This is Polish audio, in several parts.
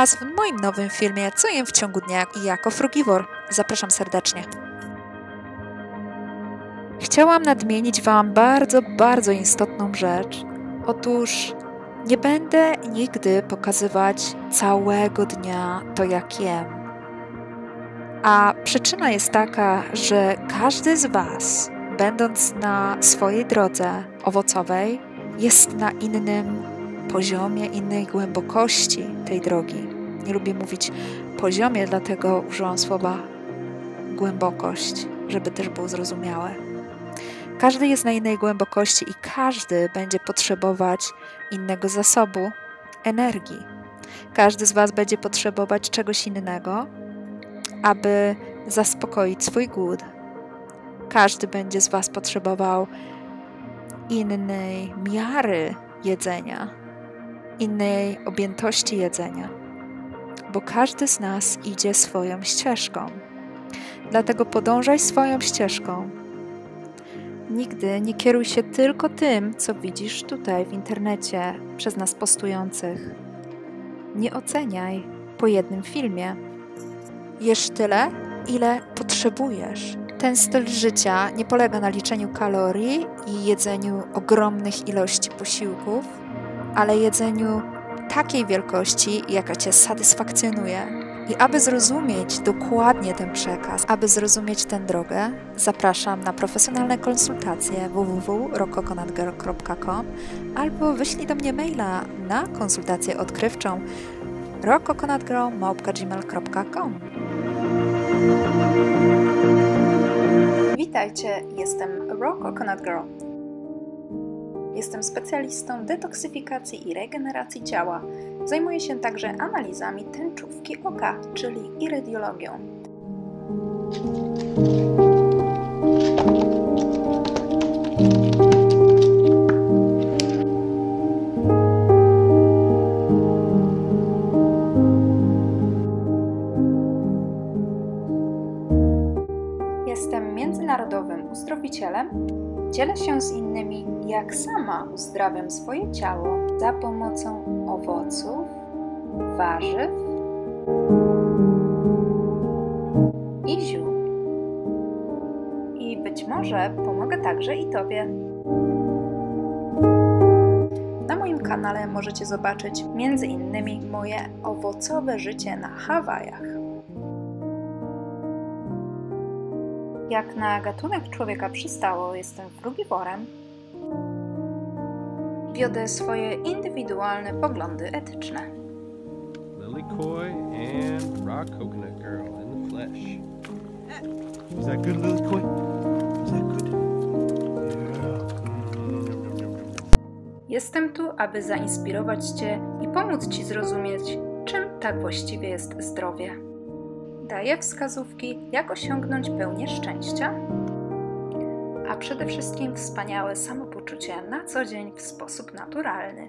Was w moim nowym filmie Co jem w ciągu dnia i jako frugiwor. Zapraszam serdecznie. Chciałam nadmienić Wam bardzo istotną rzecz. Otóż nie będę nigdy pokazywać całego dnia to, jak jem. A przyczyna jest taka, że każdy z Was, będąc na swojej drodze owocowej, jest na innym poziomie, innej głębokości tej drogi. Nie lubię mówić poziomie, dlatego użyłam słowa głębokość, żeby też było zrozumiałe. Każdy jest na innej głębokości i każdy będzie potrzebować innego zasobu, energii. Każdy z Was będzie potrzebować czegoś innego, aby zaspokoić swój głód. Każdy będzie z Was potrzebował innej miary jedzenia, innej objętości jedzenia, bo każdy z nas idzie swoją ścieżką. Dlatego podążaj swoją ścieżką. Nigdy nie kieruj się tylko tym, co widzisz tutaj w internecie przez nas postujących. Nie oceniaj po jednym filmie. Jesz tyle, ile potrzebujesz. Ten styl życia nie polega na liczeniu kalorii i jedzeniu ogromnych ilości posiłków, ale jedzeniu takiej wielkości, jaka Cię satysfakcjonuje. I aby zrozumieć dokładnie ten przekaz, aby zrozumieć tę drogę, zapraszam na profesjonalne konsultacje www.rockcoconutgirl.com albo wyślij do mnie maila na konsultację odkrywczą rockcoconutgirl@gmail.com. Witajcie, jestem Raw Coconut Girl. Jestem specjalistą detoksyfikacji i regeneracji ciała. Zajmuję się także analizami tęczówki oka, czyli irydiologią. Jestem międzynarodowym uzdrowicielem. Dzielę się z innymi, jak sama uzdrawiam swoje ciało za pomocą owoców, warzyw i ziół. I być może pomogę także i Tobie. Na moim kanale możecie zobaczyć m.in. moje owocowe życie na Hawajach. Jak na gatunek człowieka przystało, jestem frugiworem. Wiodę swoje indywidualne poglądy etyczne. Lily Coy and Raw Coconut Girl in the flesh. Is that good, Lily Coy? Is that good? Jestem tu, aby zainspirować Cię i pomóc Ci zrozumieć, czym tak właściwie jest zdrowie. Daję wskazówki, jak osiągnąć pełnię szczęścia, a przede wszystkim wspaniałe samopoczucie na co dzień w sposób naturalny.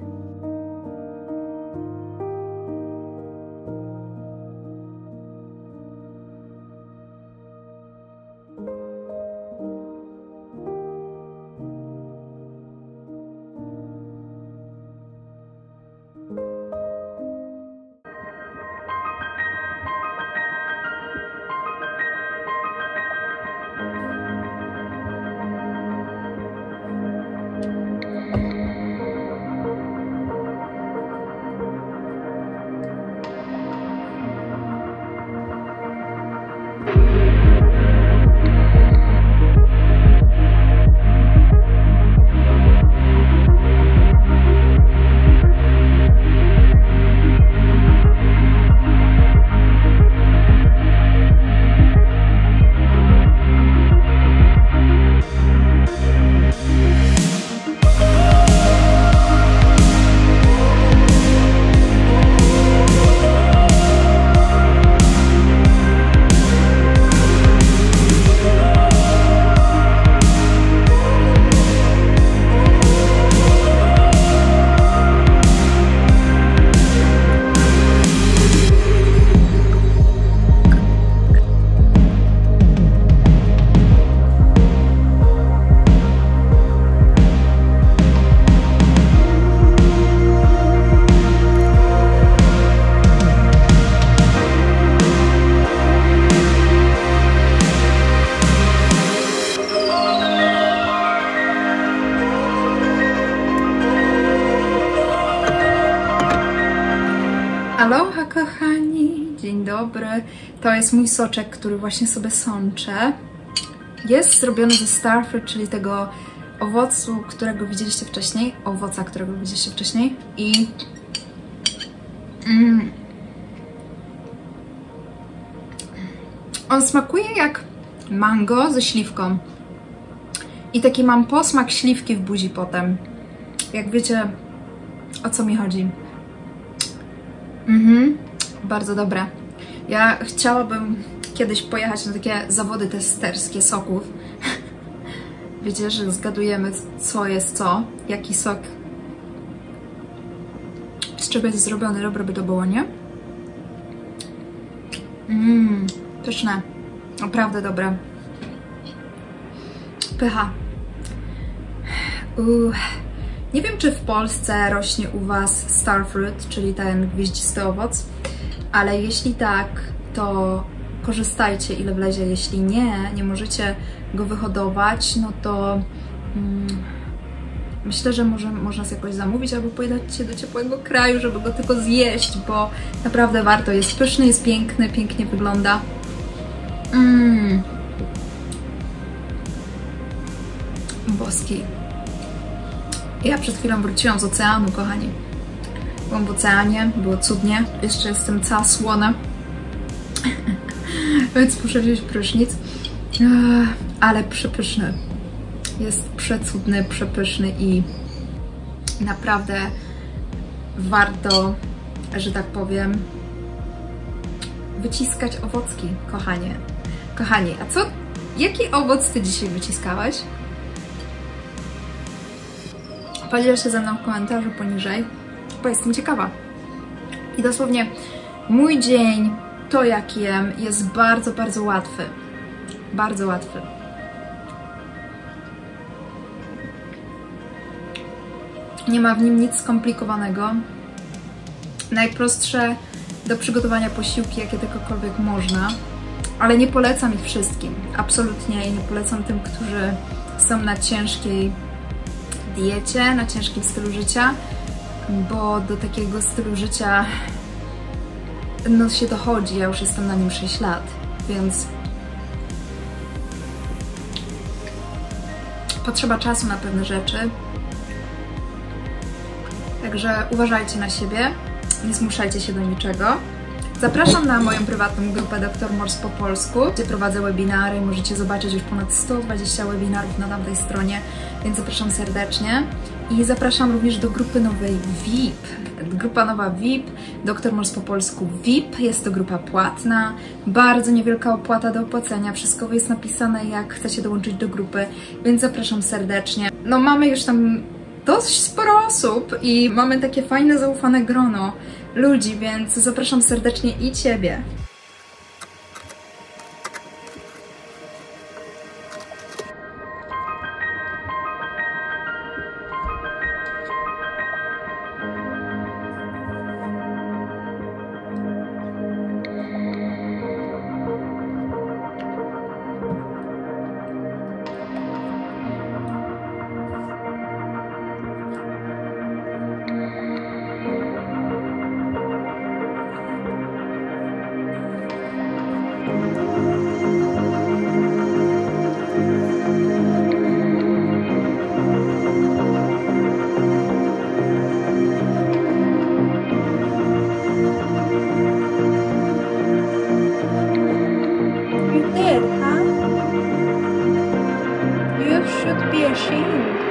dobry. To jest mój soczek, który właśnie sobie sączę. Jest zrobiony ze starfruit, czyli tego owocu, którego widzieliście wcześniej. Owoca, którego widzieliście wcześniej. I... On smakuje jak mango ze śliwką. I taki mam posmak śliwki w buzi potem. Jak wiecie, o co mi chodzi. Bardzo dobre. Ja chciałabym kiedyś pojechać na takie zawody testerskie soków. Wiecie, że zgadujemy, co jest co, jaki sok, z czego jest zrobiony. Dobre by to było, nie? Pyszne. Naprawdę dobre. Pycha. Nie wiem, czy w Polsce rośnie u Was starfruit, czyli ten gwieździsty owoc, ale jeśli tak, to korzystajcie ile wlezie. Jeśli nie możecie go wyhodować, no to myślę, że można sobie jakoś zamówić albo pojechać się do ciepłego kraju, żeby go tylko zjeść, bo naprawdę warto. Jest pyszny, jest piękny, pięknie wygląda. Boski. Ja przed chwilą wróciłam z oceanu, kochani. Byłam w oceanie, było cudnie. Jeszcze jestem cała słona. Więc muszę wziąć prysznic. Ale przepyszny. Jest przecudny, przepyszny i naprawdę warto, że tak powiem, wyciskać owocki, kochanie. Kochani, a jaki owoc Ty dzisiaj wyciskałaś? Podziel się ze mną w komentarzu poniżej, bo jestem ciekawa. I dosłownie mój dzień, to jak jem, jest bardzo, bardzo łatwy. Bardzo łatwy. Nie ma w nim nic skomplikowanego. Najprostsze do przygotowania posiłki, jakie tylkokolwiek można. Ale nie polecam ich wszystkim. Absolutnie nie polecam tym, którzy są na ciężkiej diecie, na ciężkim stylu życia, bo do takiego stylu życia no się dochodzi. Ja już jestem na nim 6 lat, więc potrzeba czasu na pewne rzeczy. Także uważajcie na siebie, nie zmuszajcie się do niczego. Zapraszam na moją prywatną grupę Dr. Mors po polsku, gdzie prowadzę webinary. Możecie zobaczyć już ponad 120 webinarów na tamtej stronie, więc zapraszam serdecznie. I zapraszam również do grupy nowej VIP. Grupa nowa VIP, Dr. Mors po polsku VIP. Jest to grupa płatna, bardzo niewielka opłata do opłacenia. Wszystko jest napisane, jak chcecie dołączyć do grupy, więc zapraszam serdecznie. No mamy już tam dość sporo osób i mamy takie fajne, zaufane grono ludzi, więc zapraszam serdecznie i Ciebie. You did, huh? You should be ashamed.